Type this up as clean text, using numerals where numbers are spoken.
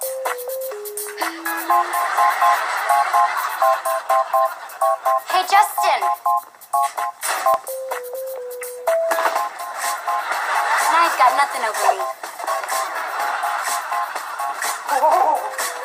Hey, Justin. Now he's got nothing over me. Oh.